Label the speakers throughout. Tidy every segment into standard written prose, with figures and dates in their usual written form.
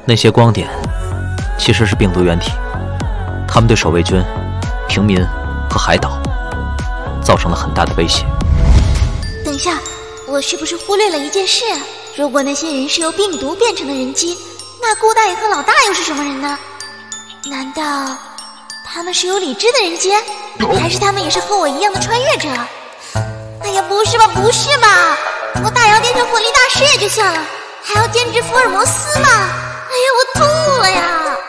Speaker 1: 那些光点其实是病毒原体，它们对守卫军、平民和海岛造成了很大的威胁。
Speaker 2: 等一下，我是不是忽略了一件事？如果那些人是由病毒变成的人机，那顾大爷和老大又是什么人呢？难道他们是有理智的人机，还是他们也是和我一样的穿越者？哎呀，不是吧，不是吧！我大摇变成火力大师也就算了，还要兼职福尔摩斯吗？哎呀，我吐了呀！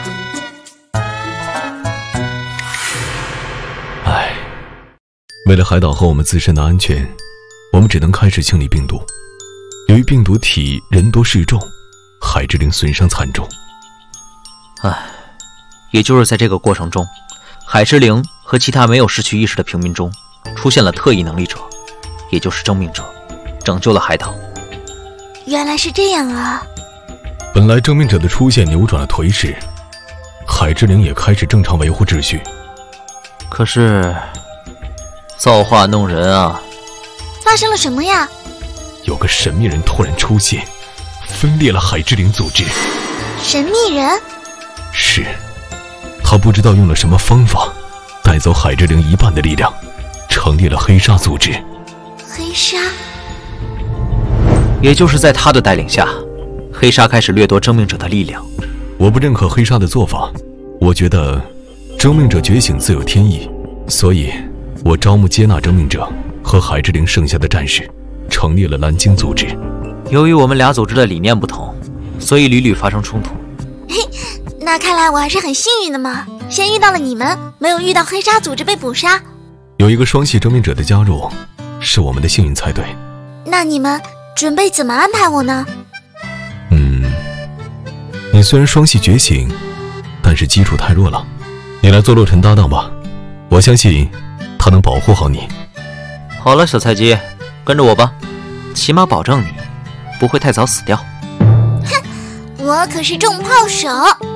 Speaker 3: 唉，为了海岛和我们自身的安全，我们只能开始清理病毒。由于病毒体人多势众，海之灵损伤惨重。
Speaker 1: 唉，也就是在这个过程中，海之灵和其他没有失去意识的平民中出现了特异能力者，也就是征命者，拯救了海岛。
Speaker 2: 原来是这样啊！
Speaker 3: 本来征命者的出现扭转了颓势，海之灵也开始正常维护秩序。
Speaker 1: 可是造化弄人啊！
Speaker 2: 发生了什么呀？
Speaker 3: 有个神秘人突然出现，分裂了海之灵组织。
Speaker 2: 神秘人？
Speaker 3: 是，他不知道用了什么方法，带走海之灵一半的力量，成立了黑鲨组织。
Speaker 2: 黑鲨？
Speaker 1: 也就是在他的带领下，黑鲨开始掠夺征命者的力量。
Speaker 3: 我不认可黑鲨的做法，我觉得征命者觉醒自有天意，所以我招募接纳征命者和海之灵剩下的战士，成立了蓝鲸组织。
Speaker 1: 由于我们俩组织的理念不同，所以屡屡发生冲突。
Speaker 2: 嘿，那看来我还是很幸运的嘛，先遇到了你们，没有遇到黑鲨组织被捕杀。
Speaker 3: 有一个双系征命者的加入，是我们的幸运才对。
Speaker 2: 那你们准备怎么安排我呢？
Speaker 3: 你虽然双系觉醒，但是基础太弱了，你来做洛尘搭档吧，我相信他能保护好你。
Speaker 1: 好了，小菜鸡，跟着我吧，起码保证你不会太早死掉。
Speaker 2: 哼，我可是重炮手。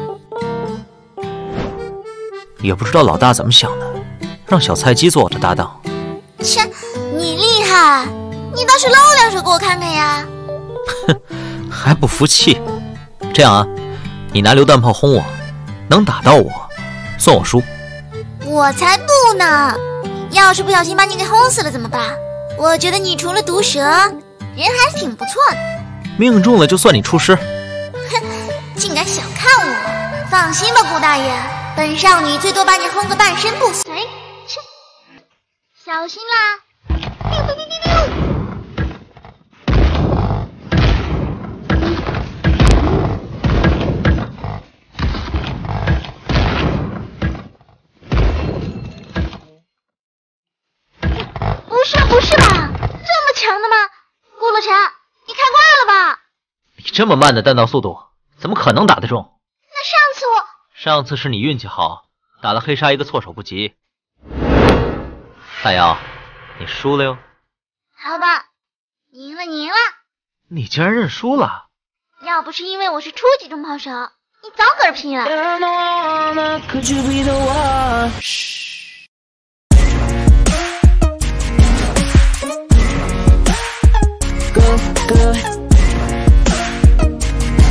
Speaker 1: 也不知道老大怎么想的，让小菜鸡做我的搭档。
Speaker 2: 切，你厉害，你倒是露两手给我看看呀！
Speaker 1: 哼，还不服气？这样啊，你拿榴弹炮轰我，能打到我，算我输。
Speaker 2: 我才不呢！要是不小心把你给轰死了怎么办？我觉得你除了毒舌，人还是挺不错的。
Speaker 1: 命中了就算你出师。
Speaker 2: 哼，竟敢小看我！放心吧，顾大爷，本少女最多把你轰个半身不遂。切，小心啦！不是吧？这么强的吗？顾洛尘，你开挂了吧？
Speaker 1: 你这么慢的弹道速度，怎么可能打得中？
Speaker 2: 那
Speaker 1: 上次是你运气好，打了黑鲨一个措手不及。大姚，你输了哟。
Speaker 2: 好吧，你赢了。
Speaker 1: 你竟然认输了？
Speaker 2: 要不是因为我是初级重炮手，你早嗝屁了。
Speaker 4: Good.